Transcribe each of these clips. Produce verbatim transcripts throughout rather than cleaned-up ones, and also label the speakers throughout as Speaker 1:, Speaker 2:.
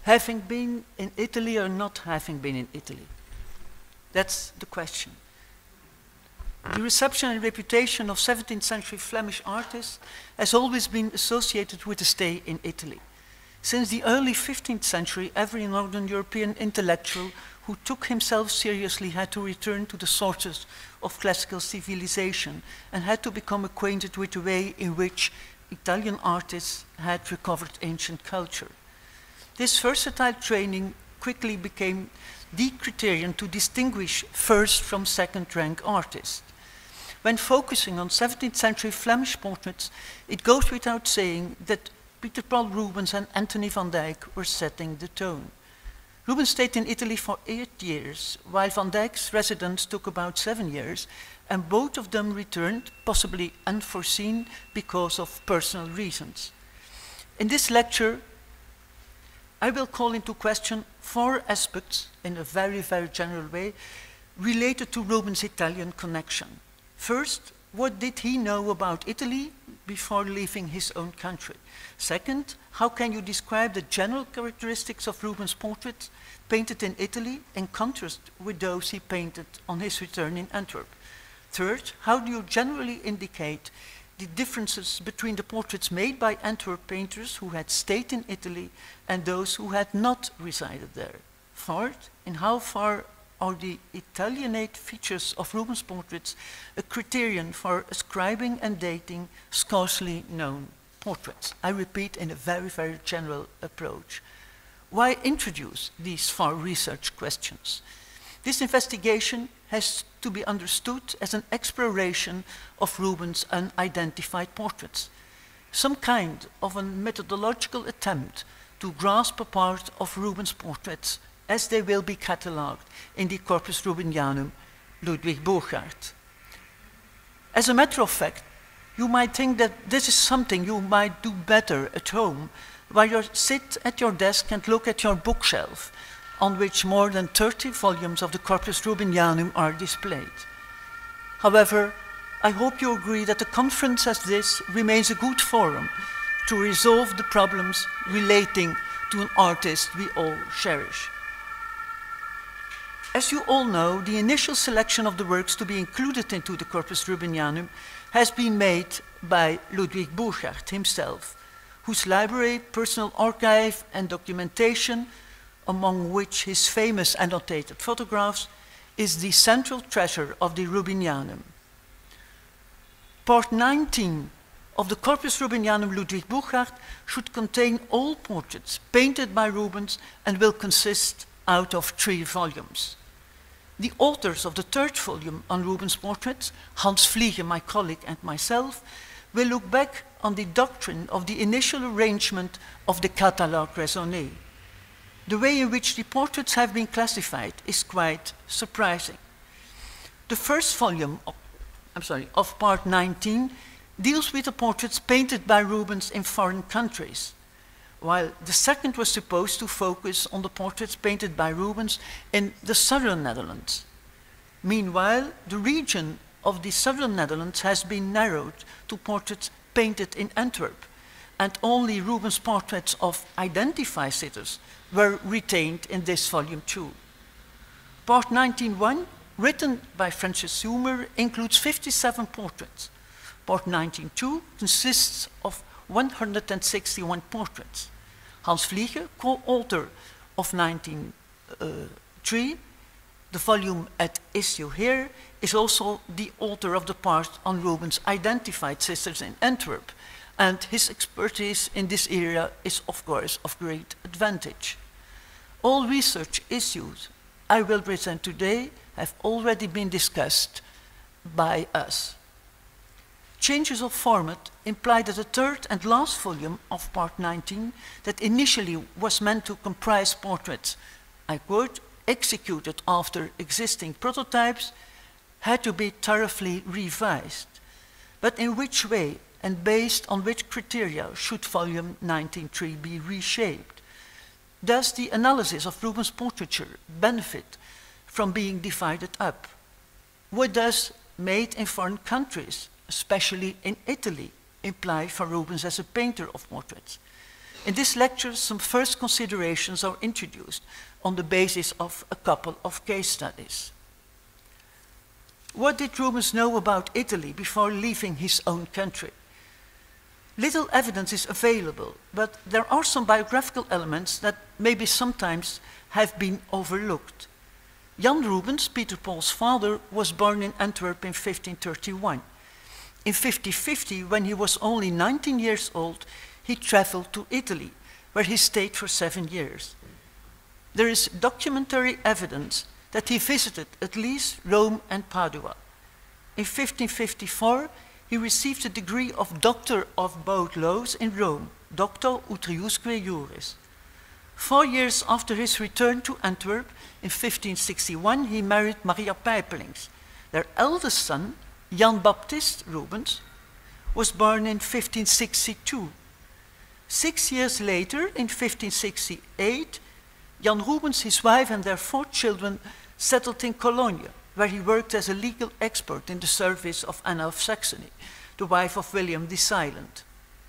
Speaker 1: having been in Italy or not having been in Italy? That's the question. The reception and reputation of seventeenth century Flemish artists has always been associated with a stay in Italy. Since the early fifteenth century, every Northern European intellectual who took himself seriously had to return to the sources of classical civilization and had to become acquainted with the way in which Italian artists had recovered ancient culture. This versatile training quickly became the criterion to distinguish first from second-rank artists. When focusing on seventeenth century Flemish portraits, it goes without saying that Pieter Paul Rubens and Anthony van Dyck were setting the tone. Rubens stayed in Italy for eight years, while Van Dyck's residence took about seven years, and both of them returned, possibly unforeseen, because of personal reasons. In this lecture, I will call into question four aspects, in a very, very general way, related to Rubens' Italian connection. First, what did he know about Italy before leaving his own country? Second, how can you describe the general characteristics of Rubens' portraits painted in Italy in contrast with those he painted on his return in Antwerp? Third, how do you generally indicate the differences between the portraits made by Antwerp painters who had stayed in Italy and those who had not resided there? Fourth, in how far are the Italianate features of Rubens' portraits a criterion for ascribing and dating scarcely known portraits? I repeat, in a very, very general approach. Why introduce these four research questions? This investigation has to be understood as an exploration of Rubens' unidentified portraits, some kind of a methodological attempt to grasp a part of Rubens' portraits as they will be catalogued in the Corpus Rubenianum Ludwig Burchard. As a matter of fact, you might think that this is something you might do better at home, while you sit at your desk and look at your bookshelf, on which more than thirty volumes of the Corpus Rubenianum are displayed. However, I hope you agree that a conference as this remains a good forum to resolve the problems relating to an artist we all cherish. As you all know, the initial selection of the works to be included into the Corpus Rubenianum has been made by Ludwig Burchard himself, whose library, personal archive and documentation, among which his famous annotated photographs, is the central treasure of the Rubenianum. Part nineteen of the Corpus Rubenianum Ludwig Burchard should contain all portraits painted by Rubens and will consist out of three volumes. The authors of the third volume on Rubens' portraits, Hans Vliege, my colleague, and myself, will look back on the doctrine of the initial arrangement of the catalogue raisonné. The way in which the portraits have been classified is quite surprising. The first volume of, I'm sorry, of part nineteen deals with the portraits painted by Rubens in foreign countries, while the second was supposed to focus on the portraits painted by Rubens in the southern Netherlands. Meanwhile, the region of the southern Netherlands has been narrowed to portraits painted in Antwerp, and only Rubens' portraits of identified sitters were retained in this volume too. Part nineteen point one, written by Francis Humer, includes fifty-seven portraits. Part nineteen point two consists of one hundred sixty-one portraits. Hans Vliege, co-author of nineteen oh three, the volume at issue here, is also the author of the part on Rubens' identified sisters in Antwerp, and his expertise in this area is, of course, of great advantage. All research issues I will present today have already been discussed by us. Changes of format imply that the third and last volume of part nineteen, that initially was meant to comprise portraits, I quote, executed after existing prototypes, had to be thoroughly revised. But in which way and based on which criteria should volume nineteen point three be reshaped? Does the analysis of Rubens' portraiture benefit from being divided up? What does made in foreign countries, especially in Italy, imply for Rubens as a painter of portraits? In this lecture, some first considerations are introduced on the basis of a couple of case studies. What did Rubens know about Italy before leaving his own country? Little evidence is available, but there are some biographical elements that maybe sometimes have been overlooked. Jan Rubens, Peter Paul's father, was born in Antwerp in fifteen thirty-one. In fifteen fifty, when he was only nineteen years old, he traveled to Italy, where he stayed for seven years. There is documentary evidence that he visited at least Rome and Padua. In fifteen fifty-four, he received the degree of Doctor of Both Laws in Rome, Doctor Utriusque Juris. Four years after his return to Antwerp, in fifteen sixty-one, he married Maria Pijpelings. Their eldest son, Jan Baptist Rubens, was born in fifteen sixty-two. Six years later, in fifteen sixty-eight, Jan Rubens, his wife, and their four children settled in Cologne, where he worked as a legal expert in the service of Anna of Saxony, the wife of William the Silent.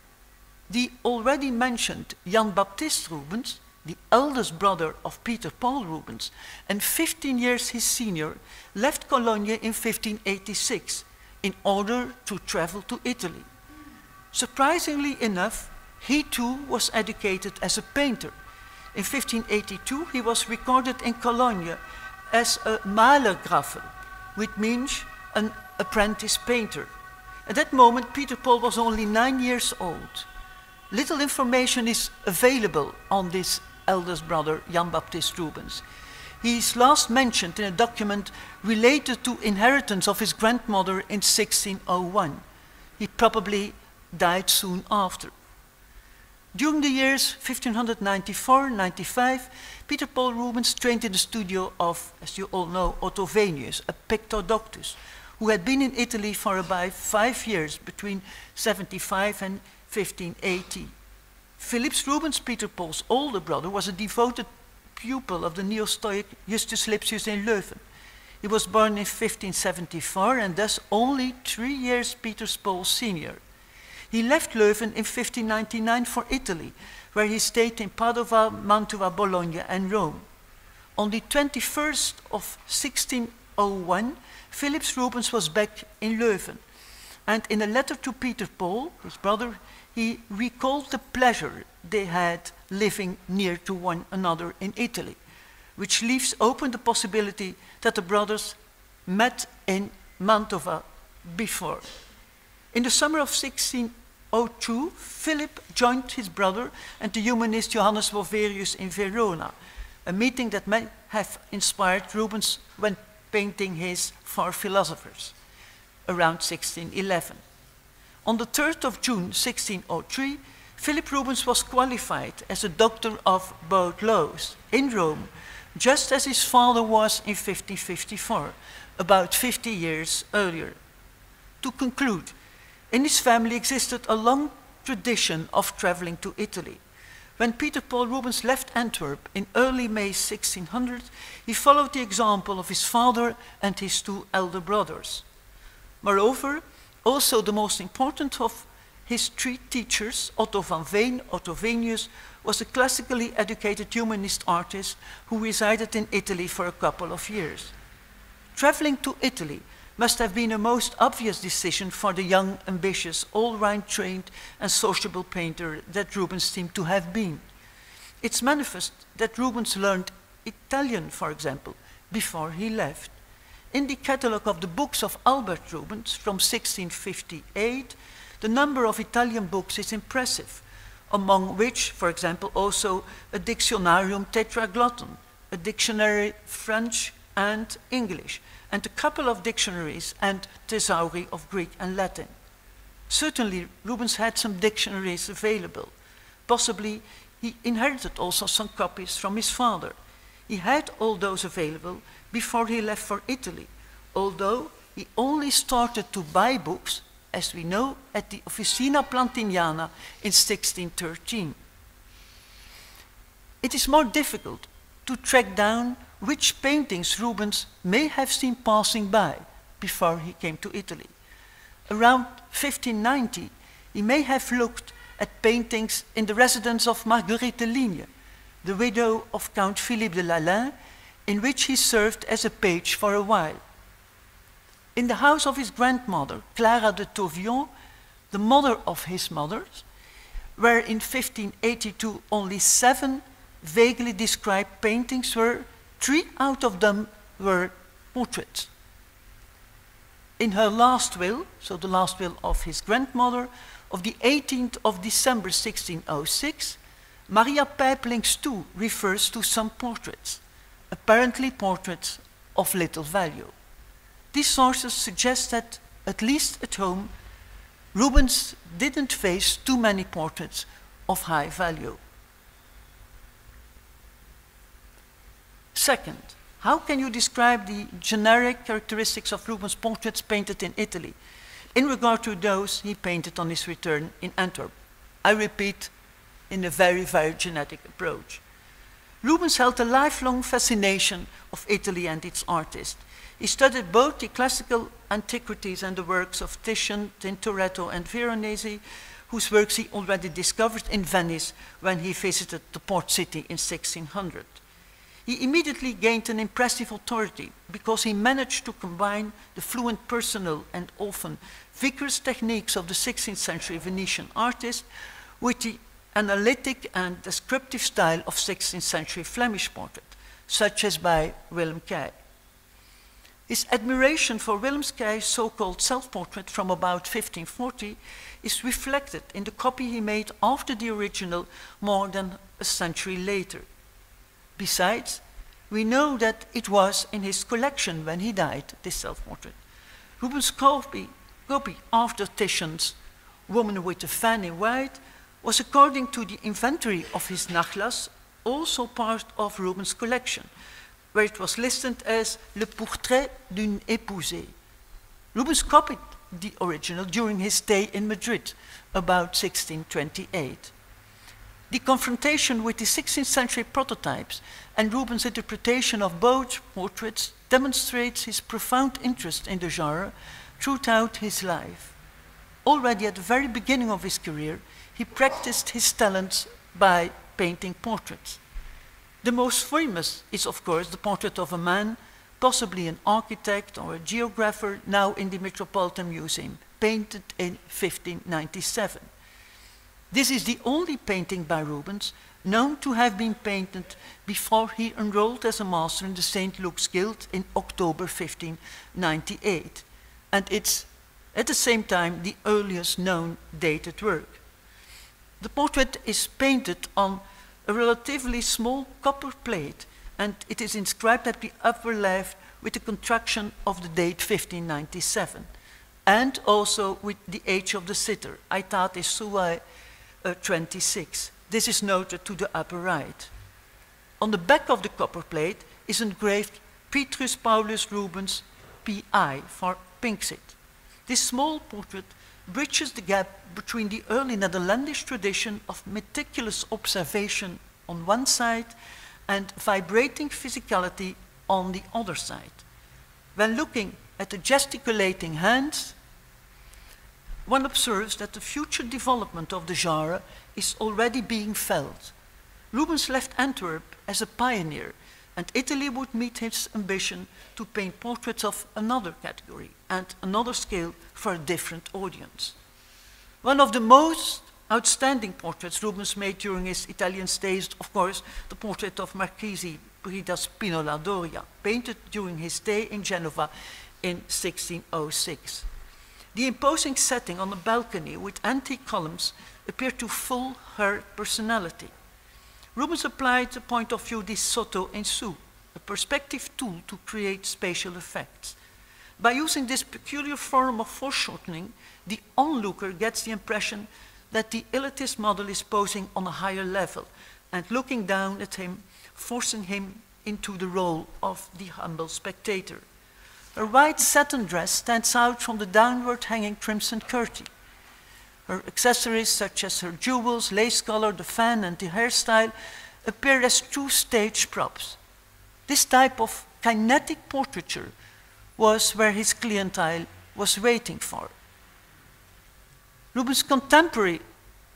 Speaker 1: The already mentioned Jan Baptist Rubens, the eldest brother of Peter Paul Rubens, and fifteen years his senior, left Cologne in fifteen eighty-six in order to travel to Italy. Surprisingly enough, he too was educated as a painter. In fifteen eighty-two, he was recorded in Cologne as a Malergrafen, which means an apprentice painter. At that moment, Peter Paul was only nine years old. Little information is available on this eldest brother, Jan Baptist Rubens. He is last mentioned in a document related to inheritance of his grandmother in sixteen oh one. He probably died soon after. During the years fifteen ninety-four to ninety-five, Peter Paul Rubens trained in the studio of, as you all know, Otto Venius, a Pictodoctus, who had been in Italy for about five years between seventy-five and fifteen eighty. Philips Rubens, Peter Paul's older brother, was a devoted pupil of the Neo-Stoic Justus Lipsius in Leuven. He was born in fifteen seventy-four and thus only three years Peter Paul's senior. He left Leuven in fifteen ninety-nine for Italy, where he stayed in Padova, Mantua, Bologna, and Rome. On the twenty-first of sixteen oh one, Philips Rubens was back in Leuven, and in a letter to Peter Paul, his brother, he recalled the pleasure they had living near to one another in Italy, which leaves open the possibility that the brothers met in Mantova before. In the summer of sixteen oh two, Philip joined his brother and the humanist Johannes Wolverius in Verona, a meeting that may have inspired Rubens when painting his Four Philosophers around sixteen eleven. On the third of June sixteen oh three, Philip Rubens was qualified as a doctor of both laws in Rome, just as his father was in fifteen fifty-four, about fifty years earlier. To conclude, in his family existed a long tradition of traveling to Italy. When Peter Paul Rubens left Antwerp in early May sixteen hundred, he followed the example of his father and his two elder brothers. Moreover, also the most important of his three teachers, Otto van Veen, Otto Venius, was a classically educated humanist artist who resided in Italy for a couple of years. Traveling to Italy must have been a most obvious decision for the young, ambitious, all-round trained and sociable painter that Rubens seemed to have been. It's manifest that Rubens learned Italian, for example, before he left. In the catalogue of the books of Albert Rubens from sixteen fifty-eight, the number of Italian books is impressive, among which, for example, also a Dictionarium Tetraglotton, a dictionary French and English, and a couple of dictionaries and thesauri of Greek and Latin. Certainly, Rubens had some dictionaries available. Possibly, he inherited also some copies from his father. He had all those available before he left for Italy, although he only started to buy books, as we know, at the Officina Plantiniana in sixteen thirteen. It is more difficult to track down which paintings Rubens may have seen passing by before he came to Italy. Around fifteen ninety, he may have looked at paintings in the residence of Marguerite de Ligne, the widow of Count Philippe de Lalaing, in which he served as a page for a while. In the house of his grandmother, Clara de Tauvion, the mother of his mothers, where in fifteen eighty-two only seven vaguely described paintings were, three out of them were portraits. In her last will, so the last will of his grandmother, of the eighteenth of December sixteen oh six, Maria Pijpelings too refers to some portraits, apparently portraits of little value. These sources suggest that, at least at home, Rubens didn't face too many portraits of high value. Second, how can you describe the generic characteristics of Rubens' portraits painted in Italy in regard to those he painted on his return in Antwerp? I repeat, in a very, very genetic approach. Rubens held a lifelong fascination of Italy and its artists. He studied both the classical antiquities and the works of Titian, Tintoretto, and Veronese, whose works he already discovered in Venice when he visited the port city in sixteen hundred. He immediately gained an impressive authority because he managed to combine the fluent personal and often vigorous techniques of the sixteenth century Venetian artist with the analytic and descriptive style of sixteenth century Flemish portrait, such as by Willem Key. His admiration for Willem Key's so-called self-portrait from about fifteen forty is reflected in the copy he made after the original more than a century later. Besides, we know that it was in his collection when he died, this self-portrait. Rubens' copy, copy after Titian's Woman with the Fan in White was, according to the inventory of his Nachlass, also part of Rubens' collection, where it was listed as Le Portrait d'une Épousée. Rubens copied the original during his stay in Madrid, about sixteen twenty-eight. The confrontation with the sixteenth century prototypes and Rubens' interpretation of both portraits demonstrates his profound interest in the genre throughout his life. Already at the very beginning of his career, he practiced his talents by painting portraits. The most famous is, of course, the portrait of a man, possibly an architect or a geographer, now in the Metropolitan Museum, painted in fifteen ninety-seven. This is the only painting by Rubens known to have been painted before he enrolled as a master in the Saint Luke's Guild in October fifteen ninety-eight, and it's at the same time the earliest known dated work. The portrait is painted on a relatively small copper plate, and it is inscribed at the upper left with the contraction of the date fifteen ninety-seven, and also with the age of the sitter, Aetate Suae uh, twenty-six. This is noted to the upper right. On the back of the copper plate is engraved Petrus Paulus Rubens, P I for Pinxit. This small portrait bridges the gap between the early Netherlandish tradition of meticulous observation on one side and vibrating physicality on the other side. When looking at the gesticulating hands, one observes that the future development of the genre is already being felt. Rubens left Antwerp as a pioneer, and Italy would meet his ambition to paint portraits of another category and another scale for a different audience. One of the most outstanding portraits Rubens made during his Italian stay is, of course, the portrait of Marchese Brida Spinola Doria, painted during his stay in Genova in sixteen oh six. The imposing setting on a balcony with antique columns appeared to full her personality. Rubens applied the point of view di sotto in su, a perspective tool to create spatial effects. By using this peculiar form of foreshortening, the onlooker gets the impression that the elitist model is posing on a higher level and looking down at him, forcing him into the role of the humble spectator. Her white satin dress stands out from the downward hanging crimson curtain. Her accessories, such as her jewels, lace collar, the fan, and the hairstyle, appear as true stage props. This type of kinetic portraiture was where his clientele was waiting for. Rubens' contemporary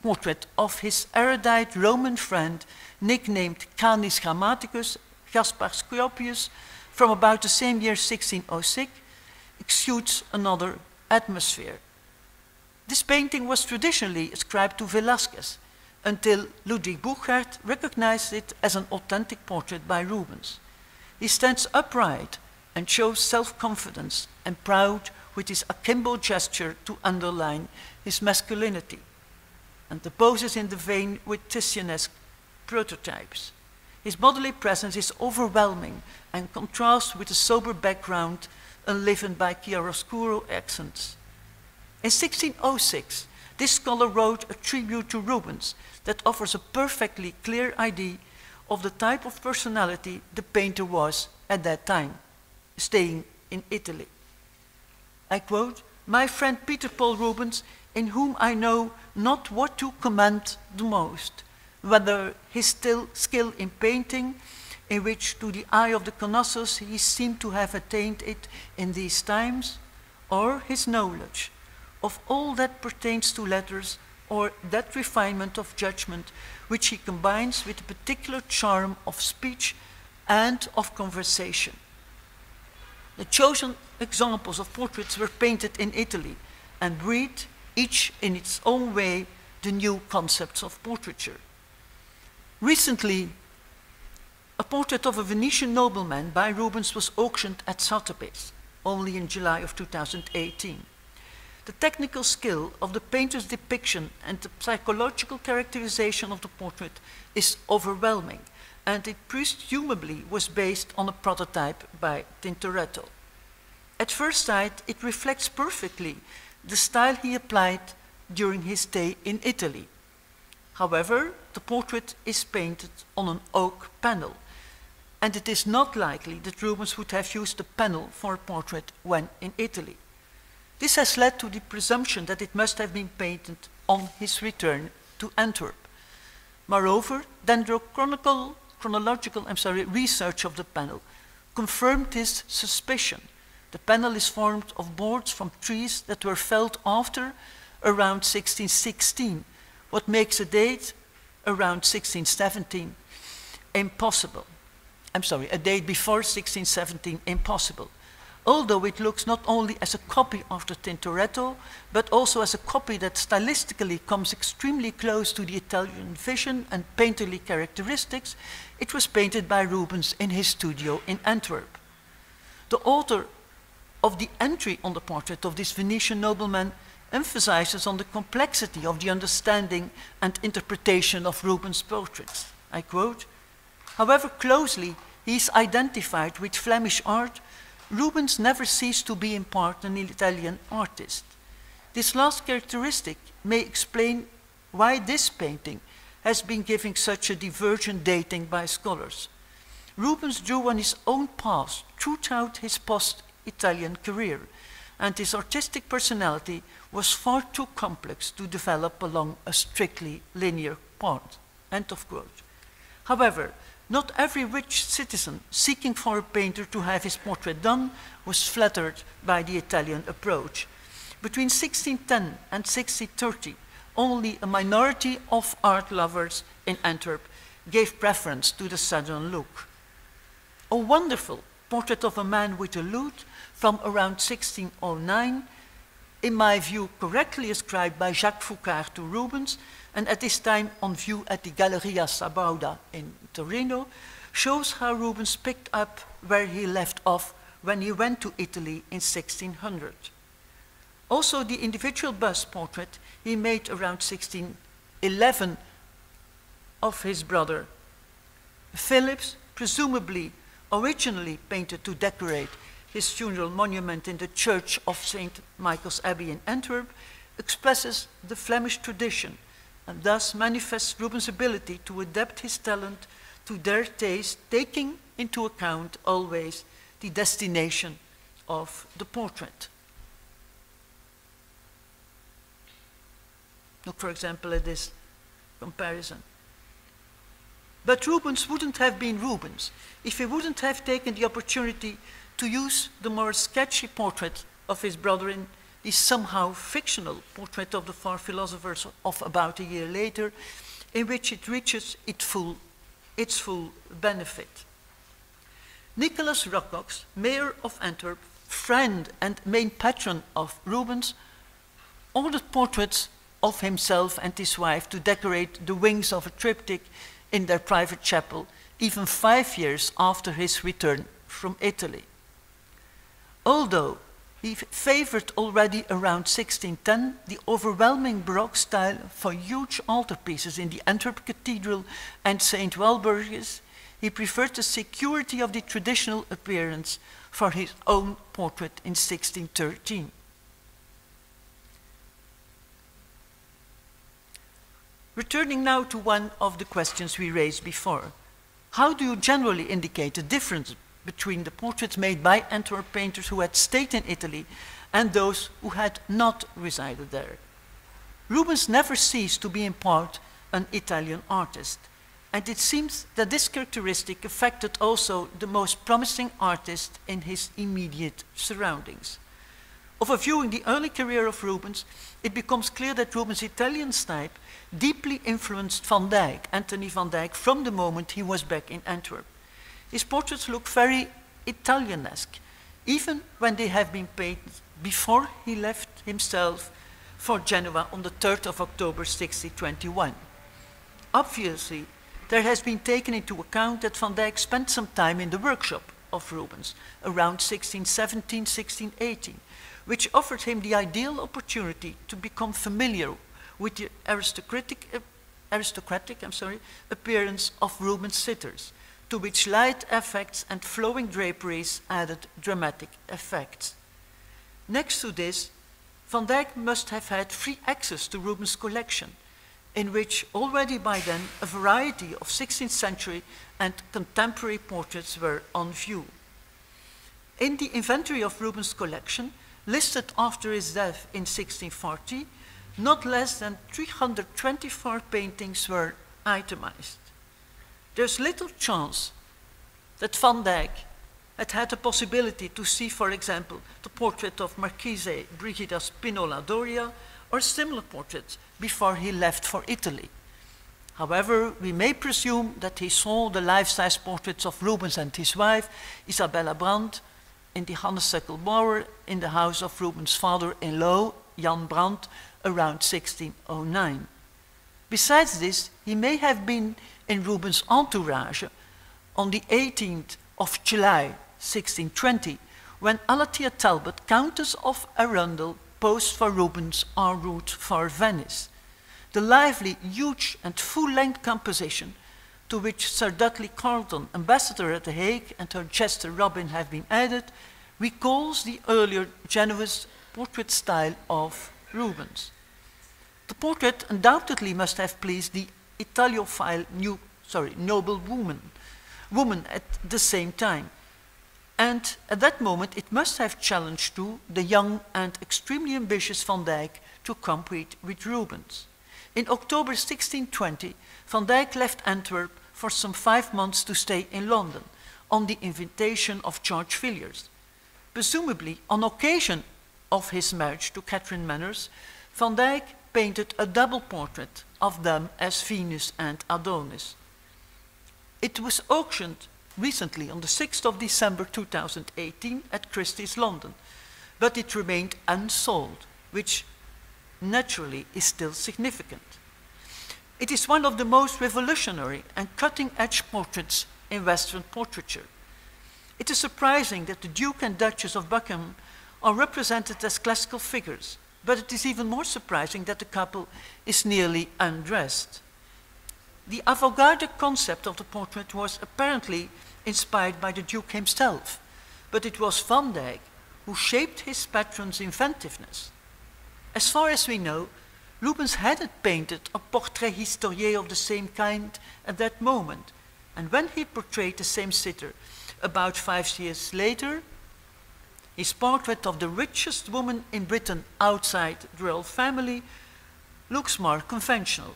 Speaker 1: portrait of his erudite Roman friend, nicknamed Canis Grammaticus, Gaspar Scopius, from about the same year, sixteen oh six, exudes another atmosphere. This painting was traditionally ascribed to Velázquez, until Ludwig Buchert recognized it as an authentic portrait by Rubens. He stands upright and shows self-confidence and proud with his akimbo gesture to underline his masculinity, and the pose is in the vein with Titianesque prototypes. His bodily presence is overwhelming and contrasts with the sober background enlivened by chiaroscuro accents. In sixteen oh six, this scholar wrote a tribute to Rubens that offers a perfectly clear idea of the type of personality the painter was at that time, staying in Italy. I quote, "My friend Peter Paul Rubens, in whom I know not what to commend the most, whether his still skill in painting, in which to the eye of the connoisseurs he seemed to have attained it in these times, or his knowledge of all that pertains to letters, or that refinement of judgment which he combines with a particular charm of speech and of conversation." The chosen examples of portraits were painted in Italy and breathed, each in its own way, the new concepts of portraiture. Recently, a portrait of a Venetian nobleman by Rubens was auctioned at Sotheby's, only in July of two thousand eighteen. The technical skill of the painter's depiction and the psychological characterization of the portrait is overwhelming, and it presumably was based on a prototype by Tintoretto. At first sight, it reflects perfectly the style he applied during his stay in Italy. However, the portrait is painted on an oak panel, and it is not likely that Rubens would have used the panel for a portrait when in Italy. This has led to the presumption that it must have been painted on his return to Antwerp. Moreover, dendrochronological chronological, I'm sorry, research of the panel confirmed this suspicion. The panel is formed of boards from trees that were felled after around sixteen sixteen, what makes a date around sixteen seventeen impossible. I'm sorry, a date before sixteen seventeen impossible. Although it looks not only as a copy after Tintoretto, but also as a copy that stylistically comes extremely close to the Italian vision and painterly characteristics, it was painted by Rubens in his studio in Antwerp. The author of the entry on the portrait of this Venetian nobleman emphasizes on the complexity of the understanding and interpretation of Rubens' portraits. I quote, "However closely he is identified with Flemish art, Rubens never ceased to be in part an Italian artist. This last characteristic may explain why this painting has been given such a divergent dating by scholars. Rubens drew on his own past throughout his post-Italian career, and his artistic personality was far too complex to develop along a strictly linear path." End of quote. However, not every rich citizen seeking for a painter to have his portrait done was flattered by the Italian approach. Between sixteen ten and sixteen thirty, only a minority of art lovers in Antwerp gave preference to the southern look. A wonderful portrait of a man with a lute from around sixteen oh nine, in my view correctly ascribed by Jacques Foucard to Rubens, and at this time on view at the Galleria Sabauda in Torino, shows how Rubens picked up where he left off when he went to Italy in sixteen hundred. Also, the individual bust portrait he made around sixteen eleven of his brother Philips, presumably originally painted to decorate his funeral monument in the church of Saint Michael's Abbey in Antwerp, expresses the Flemish tradition and thus manifests Rubens' ability to adapt his talent to their taste, taking into account always the destination of the portrait. Look, for example, at this comparison. But Rubens wouldn't have been Rubens if he wouldn't have taken the opportunity to use the more sketchy portrait of his brother in the somehow fictional Portrait of the Four Philosophers of about a year later, in which it reaches its full, its full benefit. Nicholas Rocox, mayor of Antwerp, friend and main patron of Rubens, ordered portraits of himself and his wife to decorate the wings of a triptych in their private chapel, even five years after his return from Italy. Although he favored already around sixteen ten the overwhelming Baroque style for huge altarpieces in the Antwerp Cathedral and Saint Walburgis, he preferred the security of the traditional appearance for his own portrait in sixteen thirteen. Returning now to one of the questions we raised before, how do you generally indicate the difference between the portraits made by Antwerp painters who had stayed in Italy and those who had not resided there? Rubens never ceased to be in part an Italian artist, and it seems that this characteristic affected also the most promising artists in his immediate surroundings. Overviewing the early career of Rubens, it becomes clear that Rubens' Italian type deeply influenced Van Dyck, Anthony van Dyck, from the moment he was back in Antwerp. His portraits look very Italianesque, even when they have been painted before he left himself for Genoa on the third of October sixteen twenty-one. Obviously, there has been taken into account that Van Dyck spent some time in the workshop of Rubens around sixteen seventeen, sixteen eighteen, which offered him the ideal opportunity to become familiar with the aristocratic, uh, aristocratic I'm sorry, appearance of Rubens' sitters, to which light effects and flowing draperies added dramatic effects. Next to this, Van Dyck must have had free access to Rubens' collection, in which already by then a variety of sixteenth century and contemporary portraits were on view. In the inventory of Rubens' collection, listed after his death in sixteen forty, not less than three hundred twenty-four paintings were itemized. There's little chance that Van Dyck had had the possibility to see, for example, the portrait of Marchese Brigida Spinola Doria or similar portraits before he left for Italy. However, we may presume that he saw the life-size portraits of Rubens and his wife, Isabella Brandt, in the Honeysuckle Bower in the house of Rubens' father-in-law, Jan Brandt, around sixteen oh nine. Besides this, he may have been in Rubens' entourage on the eighteenth of July, sixteen twenty, when Alathea Talbot, Countess of Arundel, posed for Rubens en route for Venice. The lively, huge and full-length composition, to which Sir Dudley Carleton, ambassador at The Hague, and her jester Robin have been added, recalls the earlier Genoese portrait style of Rubens. The portrait undoubtedly must have pleased the Italophile new, sorry, noble woman, woman at the same time. And at that moment, it must have challenged too the young and extremely ambitious Van Dyck to compete with Rubens. In October sixteen twenty, Van Dyck left Antwerp for some five months to stay in London on the invitation of George Villiers. Presumably, on occasion of his marriage to Catherine Manners, Van Dyck painted a double portrait of them as Venus and Adonis. It was auctioned recently on the sixth of December two thousand eighteen at Christie's London, but it remained unsold, which naturally is still significant. It is one of the most revolutionary and cutting-edge portraits in Western portraiture. It is surprising that the Duke and Duchess of Buckingham are represented as classical figures, but it is even more surprising that the couple is nearly undressed. The avant-garde concept of the portrait was apparently inspired by the Duke himself, but it was Van Dyck who shaped his patron's inventiveness. As far as we know, Rubens hadn't painted a portrait historié of the same kind at that moment, and when he portrayed the same sitter about five years later, his portrait of the richest woman in Britain outside the royal family looks more conventional.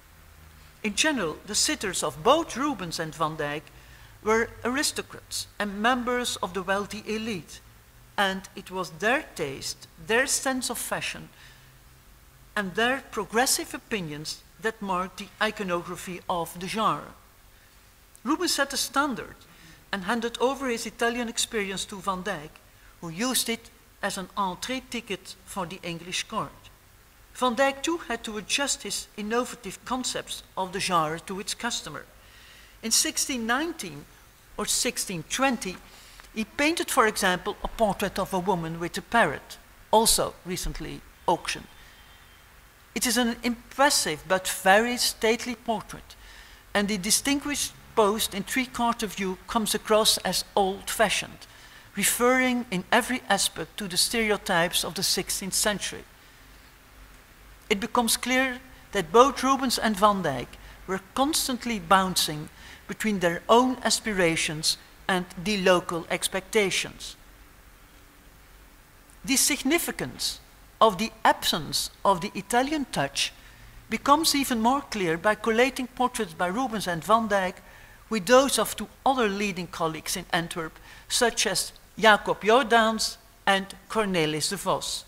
Speaker 1: In general, the sitters of both Rubens and Van Dyck were aristocrats and members of the wealthy elite, and it was their taste, their sense of fashion, and their progressive opinions that marked the iconography of the genre. Rubens set a standard and handed over his Italian experience to Van Dyck, who used it as an entree ticket for the English court. Van Dyck too had to adjust his innovative concepts of the genre to its customer. In sixteen nineteen or sixteen twenty, he painted, for example, a portrait of a woman with a parrot, also recently auctioned. It is an impressive but very stately portrait, and the distinguished pose in three-quarter view comes across as old-fashioned, referring in every aspect to the stereotypes of the sixteenth century. It becomes clear that both Rubens and Van Dyck were constantly bouncing between their own aspirations and the local expectations. The significance of the absence of the Italian touch becomes even more clear by collating portraits by Rubens and Van Dyck with those of two other leading colleagues in Antwerp, such as Jacob Jordaens and Cornelis de Vos.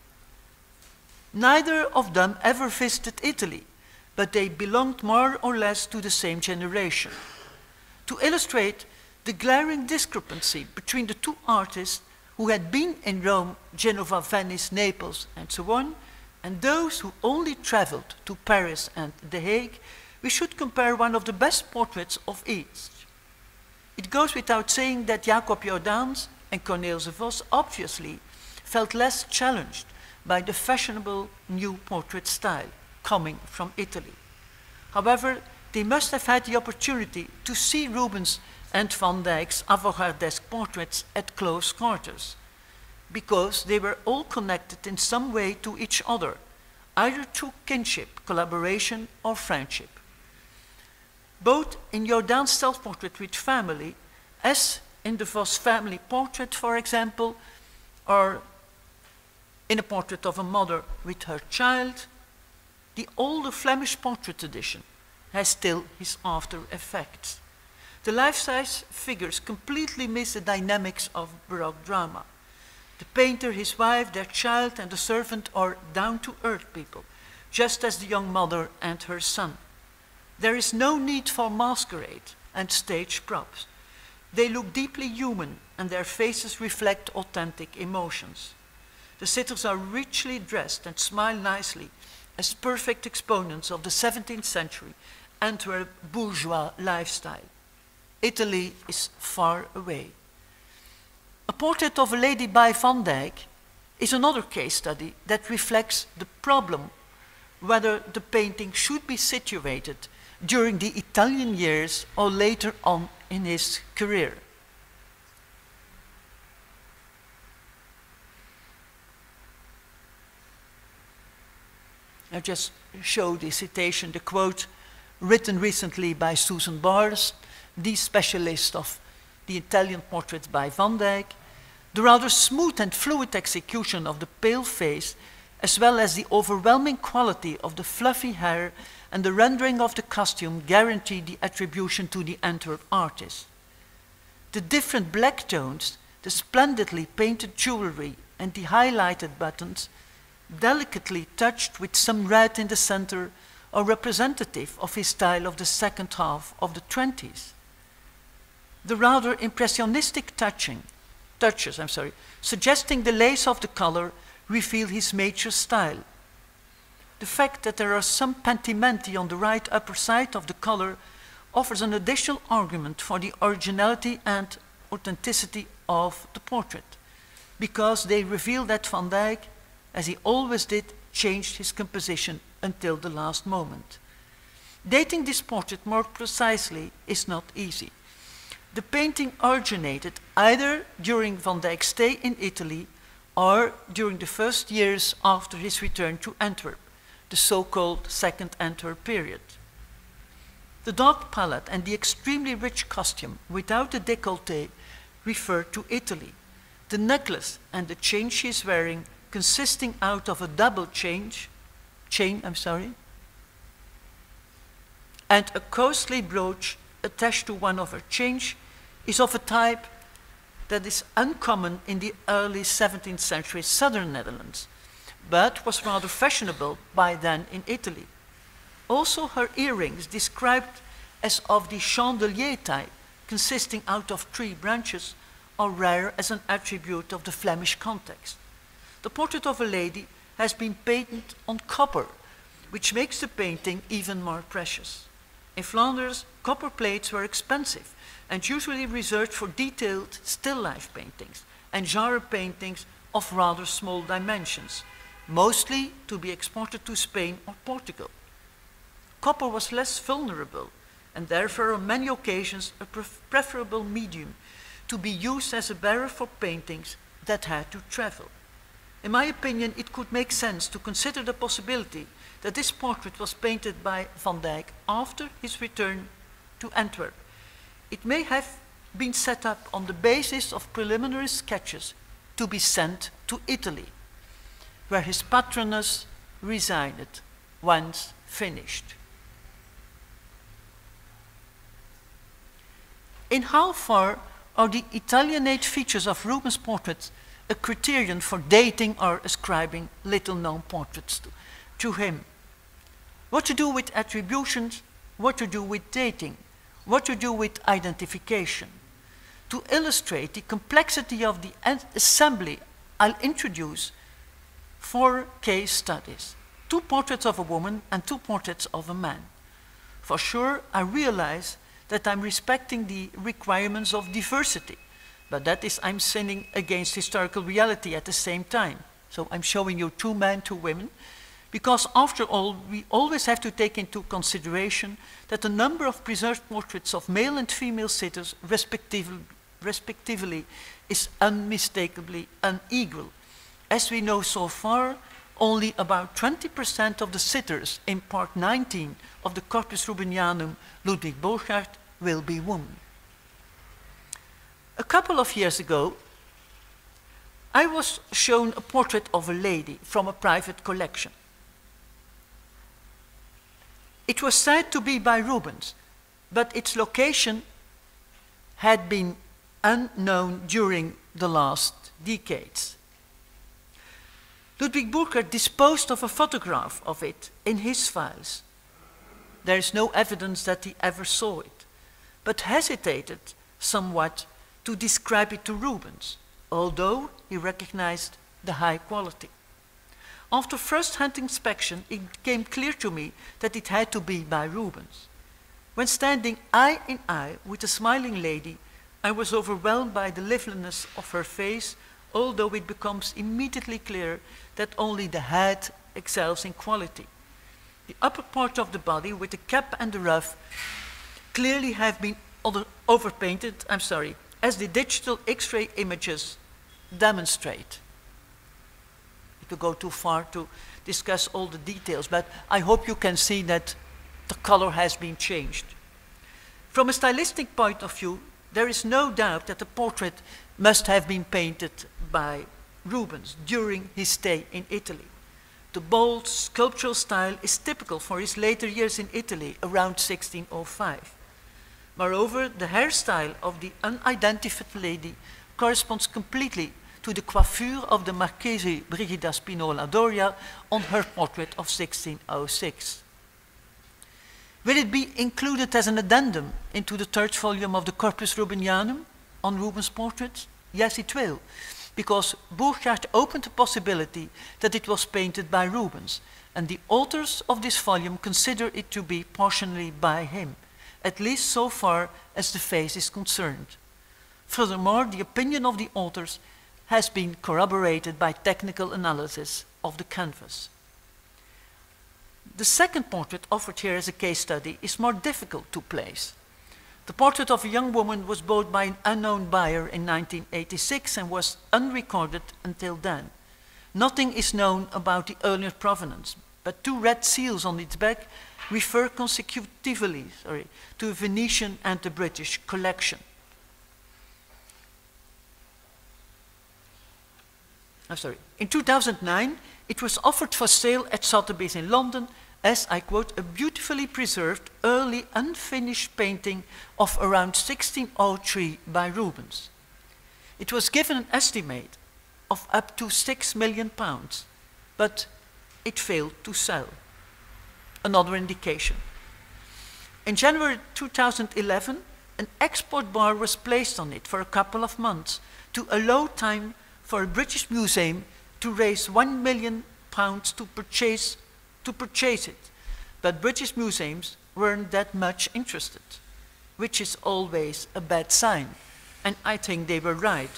Speaker 1: Neither of them ever visited Italy, but they belonged more or less to the same generation. To illustrate the glaring discrepancy between the two artists who had been in Rome, Genova, Venice, Naples, and so on, and those who only traveled to Paris and The Hague, we should compare one of the best portraits of each. It goes without saying that Jacob Jordaens and Cornelis de Vos obviously felt less challenged by the fashionable new portrait style coming from Italy. However, they must have had the opportunity to see Rubens and Van Dyck's avant-gardesque portraits at close quarters, because they were all connected in some way to each other, either through kinship, collaboration, or friendship. Both in Jordaens' self-portrait with family, as in the Vos family portrait, for example, or in a portrait of a mother with her child, the older Flemish portrait edition has still his after effects. The life-size figures completely miss the dynamics of Baroque drama. The painter, his wife, their child, and the servant are down-to-earth people, just as the young mother and her son. There is no need for masquerade and stage props. They look deeply human, and their faces reflect authentic emotions. The sitters are richly dressed and smile nicely as perfect exponents of the seventeenth century Antwerp bourgeois lifestyle. Italy is far away. A portrait of a lady by Van Dyck is another case study that reflects the problem whether the painting should be situated during the Italian years or later on in his career. I just show the citation, the quote written recently by Susan Bars, the specialist of the Italian portraits by Van Dyck. The rather smooth and fluid execution of the pale face, as well as the overwhelming quality of the fluffy hair and the rendering of the costume, guarantee the attribution to the Antwerp artist. The different black tones, the splendidly painted jewelry, and the highlighted buttons, delicately touched with some red in the center, are representative of his style of the second half of the twenties. The rather impressionistic touching, touches, I'm sorry, suggesting the lace of the color, reveal his major style. The fact that there are some pentimenti on the right upper side of the color offers an additional argument for the originality and authenticity of the portrait, because they reveal that Van Dyck, as he always did, changed his composition until the last moment. Dating this portrait more precisely is not easy. The painting originated either during Van Dyck's stay in Italy or during the first years after his return to Antwerp, the so-called Second Antwerp period. The dark palette and the extremely rich costume without the décolleté refer to Italy. The necklace and the chain she is wearing, consisting out of a double chain, chain, I'm sorry, and a costly brooch attached to one of her chains, is of a type that is uncommon in the early seventeenth century southern Netherlands, but was rather fashionable by then in Italy. Also her earrings, described as of the chandelier type, consisting out of three branches, are rare as an attribute of the Flemish context. The portrait of a lady has been painted on copper, which makes the painting even more precious. In Flanders, copper plates were expensive and usually reserved for detailed still life paintings and genre paintings of rather small dimensions, mostly to be exported to Spain or Portugal. Copper was less vulnerable and therefore on many occasions a pref preferable medium to be used as a bearer for paintings that had to travel. In my opinion, it could make sense to consider the possibility that this portrait was painted by Van Dyck after his return to Antwerp. It may have been set up on the basis of preliminary sketches to be sent to Italy, where his patroness resided once finished. In how far are the Italianate features of Rubens' portraits a criterion for dating or ascribing little-known portraits to, to him? What to do with attributions, what to do with dating, what to do with identification. To illustrate the complexity of the assembly, I'll introduce four case studies. Two portraits of a woman and two portraits of a man. For sure, I realize that I'm respecting the requirements of diversity, but that is, I'm sinning against historical reality at the same time. So I'm showing you two men, two women, because after all, we always have to take into consideration that the number of preserved portraits of male and female sitters, respectively, respectively is unmistakably unequal. As we know so far, only about twenty percent of the sitters in part nineteen of the Corpus Rubenianum Ludwig Borchardt will be women. A couple of years ago, I was shown a portrait of a lady from a private collection. It was said to be by Rubens, but its location had been unknown during the last decades. Ludwig Borchardt disposed of a photograph of it in his files. There is no evidence that he ever saw it, but hesitated somewhat to describe it to Rubens, although he recognized the high quality. After first-hand inspection, it became clear to me that it had to be by Rubens. When standing eye in eye with a smiling lady, I was overwhelmed by the liveliness of her face, although it becomes immediately clear that only the head excels in quality. The upper part of the body, with the cap and the ruff, clearly have been overpainted, I'm sorry, as the digital X-ray images demonstrate. To go too far to discuss all the details, but I hope you can see that the color has been changed. From a stylistic point of view, there is no doubt that the portrait must have been painted by Rubens during his stay in Italy. The bold sculptural style is typical for his later years in Italy around sixteen oh five. Moreover, the hairstyle of the unidentified lady corresponds completely to the coiffure of the Marchese Brigida Spinola Doria on her portrait of sixteen oh six. Will it be included as an addendum into the third volume of the Corpus Rubenianum on Rubens' portraits? Yes, it will, because Borchardt opened the possibility that it was painted by Rubens, and the authors of this volume consider it to be partially by him, at least so far as the face is concerned. Furthermore, the opinion of the authors has been corroborated by technical analysis of the canvas. The second portrait offered here as a case study is more difficult to place. The portrait of a young woman was bought by an unknown buyer in nineteen eighty-six and was unrecorded until then. Nothing is known about the earlier provenance, but two red seals on its back refer consecutively sorry, to a Venetian and a British collection. I'm sorry. In two thousand nine, it was offered for sale at Sotheby's in London as, I quote, a beautifully preserved, early unfinished painting of around sixteen oh three by Rubens. It was given an estimate of up to six million pounds, but it failed to sell. Another indication. In January two thousand eleven, an export bar was placed on it for a couple of months to allow time for a British museum to raise one million pounds to purchase, to purchase it. But British museums weren't that much interested, which is always a bad sign. And I think they were right.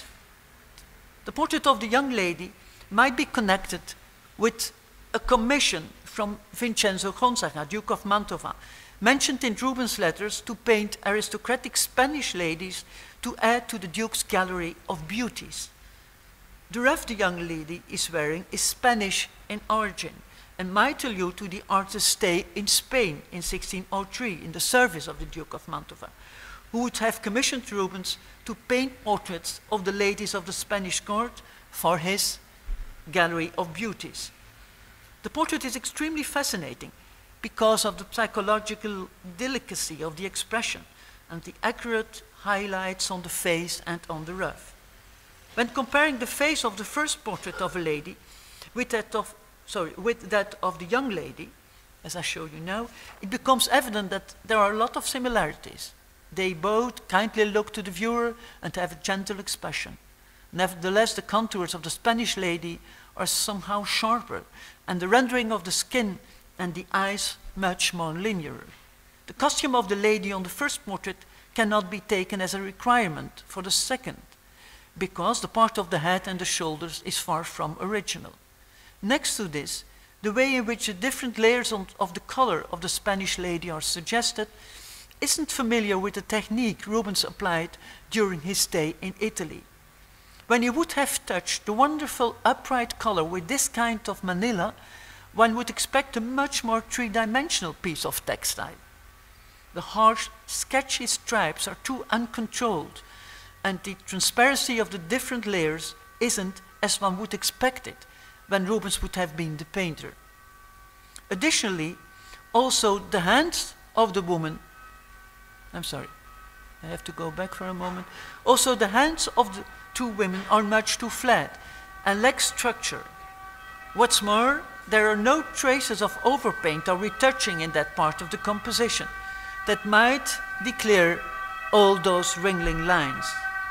Speaker 1: The portrait of the young lady might be connected with a commission from Vincenzo Gonzaga, Duke of Mantova, mentioned in Rubens' letters to paint aristocratic Spanish ladies to add to the Duke's gallery of beauties. The ruff the young lady is wearing is Spanish in origin and might allude to the artist's stay in Spain in sixteen oh three in the service of the Duke of Mantova, who would have commissioned Rubens to paint portraits of the ladies of the Spanish court for his gallery of beauties. The portrait is extremely fascinating because of the psychological delicacy of the expression and the accurate highlights on the face and on the ruff. When comparing the face of the first portrait of a lady with that of, sorry, with that of the young lady, as I show you now, it becomes evident that there are a lot of similarities. They both kindly look to the viewer and have a gentle expression. Nevertheless, the contours of the Spanish lady are somehow sharper, and the rendering of the skin and the eyes much more linear. The costume of the lady on the first portrait cannot be taken as a requirement for the second, because the part of the head and the shoulders is far from original. Next to this, the way in which the different layers on, of the color of the Spanish lady are suggested isn't familiar with the technique Rubens applied during his stay in Italy. When he would have touched the wonderful upright color with this kind of manila, one would expect a much more three-dimensional piece of textile. The harsh, sketchy stripes are too uncontrolled, and the transparency of the different layers isn't as one would expect it when Rubens would have been the painter. Additionally, also the hands of the woman, I'm sorry, I have to go back for a moment. Also the hands of the two women are much too flat and lack structure. What's more, there are no traces of overpaint or retouching in that part of the composition that might declare all those wrinkling lines.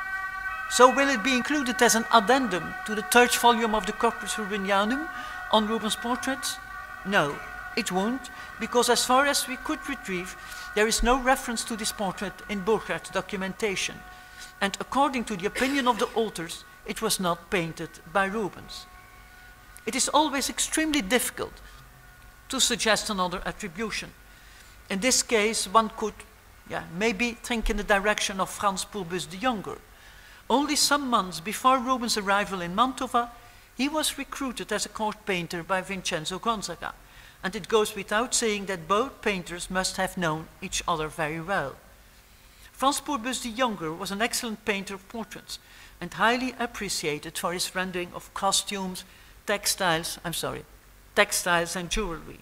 Speaker 1: So will it be included as an addendum to the third volume of the Corpus Rubenianum on Rubens' portraits? No, it won't, because as far as we could retrieve, there is no reference to this portrait in Burckhardt's documentation, and according to the opinion of the authors, it was not painted by Rubens. It is always extremely difficult to suggest another attribution. In this case, one could yeah, maybe think in the direction of Frans Pulbus the Younger. Only some months before Rubens' arrival in Mantova, he was recruited as a court painter by Vincenzo Gonzaga, and it goes without saying that both painters must have known each other very well. Frans Pulbus the Younger was an excellent painter of portraits and highly appreciated for his rendering of costumes, textiles, I'm sorry, textiles and jewelry.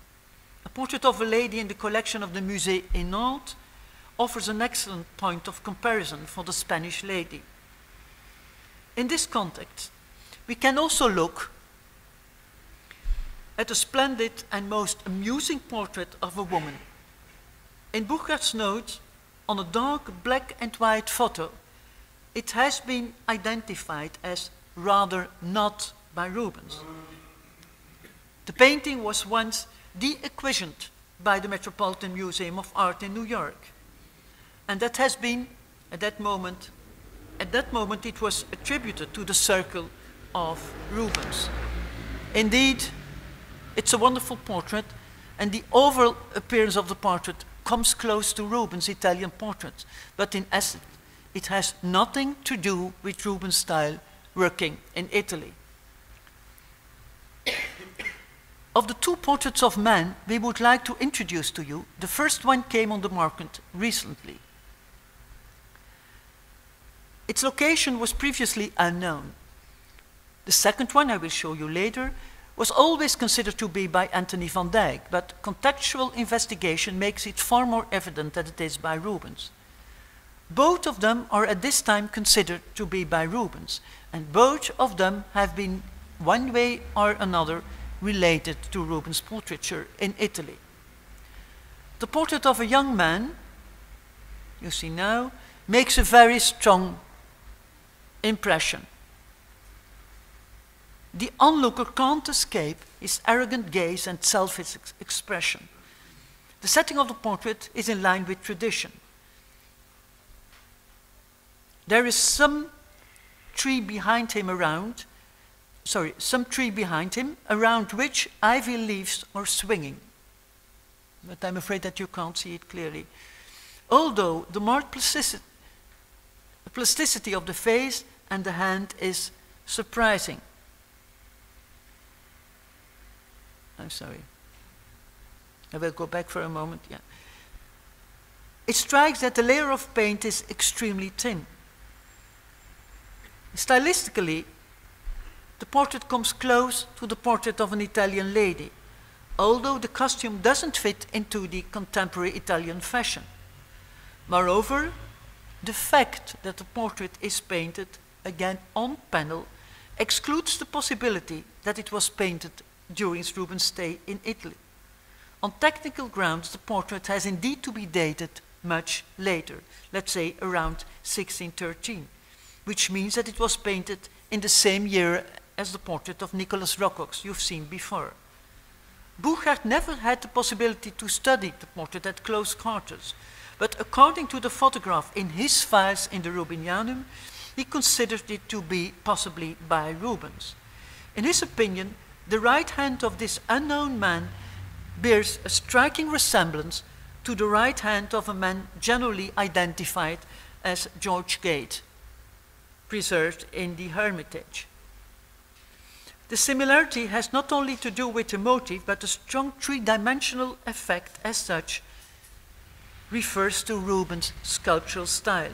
Speaker 1: A portrait of a lady in the collection of the Musée in Nantes offers an excellent point of comparison for the Spanish lady. In this context, we can also look at a splendid and most amusing portrait of a woman. In Burckhardt's notes, on a dark black and white photo, it has been identified as rather not by Rubens. The painting was once de-acquisitioned by the Metropolitan Museum of Art in New York, and that has been, at that moment, at that moment it was attributed to the circle of Rubens. Indeed, it's a wonderful portrait, and the overall appearance of the portrait comes close to Rubens' Italian portraits, but in essence, it has nothing to do with Rubens' style working in Italy. Of the two portraits of men we would like to introduce to you, the first one came on the market recently. Its location was previously unknown. The second one, I will show you later, was always considered to be by Anthony van Dyck, but contextual investigation makes it far more evident that it is by Rubens. Both of them are at this time considered to be by Rubens, and both of them have been, one way or another, related to Rubens' portraiture in Italy. The portrait of a young man, you see now, makes a very strong impression. The onlooker can't escape his arrogant gaze and self-expression. The setting of the portrait is in line with tradition. There is some tree behind him around, sorry, some tree behind him around which ivy leaves are swinging. But I'm afraid that you can't see it clearly. Although the marked plasticity, plasticity of the face and the hand is surprising. I'm sorry. I will go back for a moment. Yeah. It strikes that the layer of paint is extremely thin. Stylistically, the portrait comes close to the portrait of an Italian lady, although the costume doesn't fit into the contemporary Italian fashion. Moreover, the fact that the portrait is painted, again on panel, excludes the possibility that it was painted during Rubens' stay in Italy. On technical grounds, the portrait has indeed to be dated much later, let's say around sixteen thirteen, which means that it was painted in the same year as the portrait of Nicholas Rocox you've seen before. Burckhardt never had the possibility to study the portrait at close quarters, but according to the photograph in his files in the Rubenianum, he considered it to be possibly by Rubens. In his opinion, the right hand of this unknown man bears a striking resemblance to the right hand of a man generally identified as George Gate, preserved in the Hermitage. The similarity has not only to do with the motif, but the strong three-dimensional effect as such refers to Rubens' sculptural style.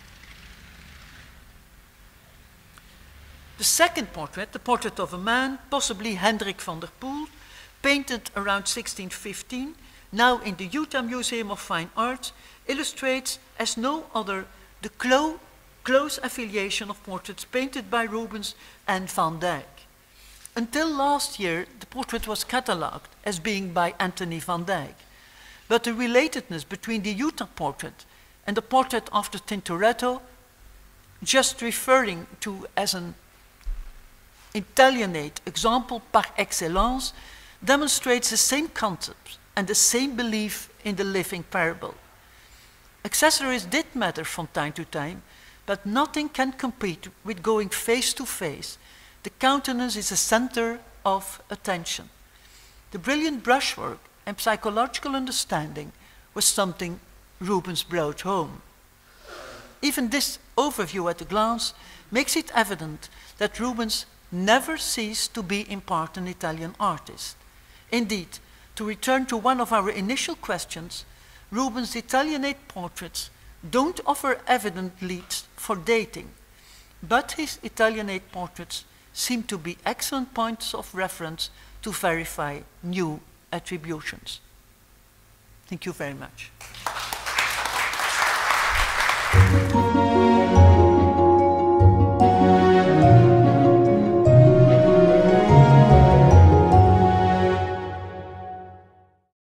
Speaker 1: The second portrait, the portrait of a man, possibly Hendrik van der Poel, painted around sixteen fifteen, now in the Utah Museum of Fine Arts, illustrates as no other the clo close affiliation of portraits painted by Rubens and Van Dyck. Until last year, the portrait was catalogued as being by Anthony van Dyck, but the relatedness between the Utah portrait and the portrait after Tintoretto, just referring to as an Italianate example par excellence, demonstrates the same concepts and the same belief in the living parable. Accessories did matter from time to time, but nothing can compete with going face to face. The countenance is the center of attention. The brilliant brushwork and psychological understanding was something Rubens brought home. Even this overview at a glance makes it evident that Rubens never ceased to be in part an Italian artist. Indeed, to return to one of our initial questions, Rubens' Italianate portraits don't offer evident leads for dating, but his Italianate portraits seem to be excellent points of reference to verify new attributions. Thank you very much.